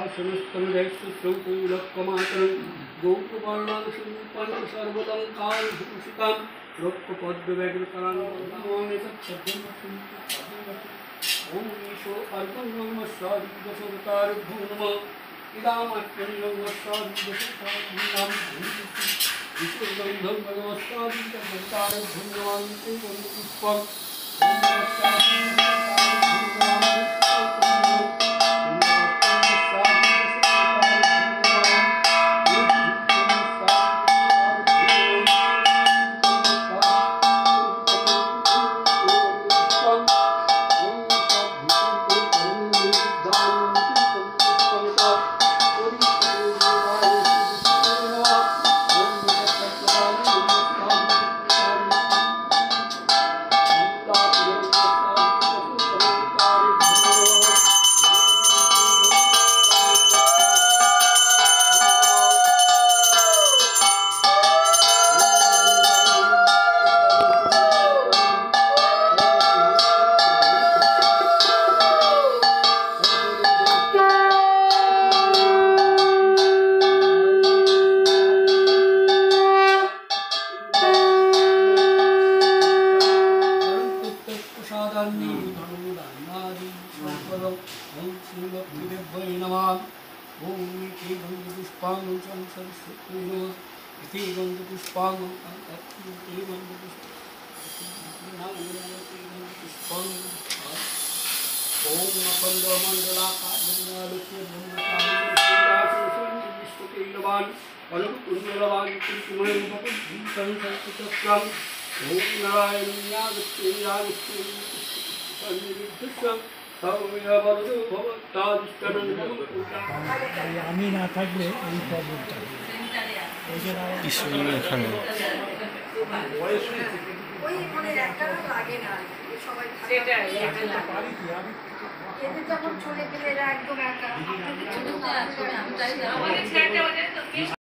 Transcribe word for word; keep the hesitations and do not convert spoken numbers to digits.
सिंहासनस्तनुजैस्तुश्रौतैलक्कमातरं गौरवर्णानुसुरूपान् सर्वलङ्कारभूषितां रौप्यपद्मव्यग्रकरान् ईशो अर्पं नमः स्वादिदशरतारुभ्यो नमः इदामर्पं नमः स्वादिदशरतारुभ्यो विश्वगन्धं भगवत्सादिदशरतारुभ्यो नमामि पुष्पं আমি না থাকলে এই প্রবলেমটা এখানে যখন চলে গেলে একদম একা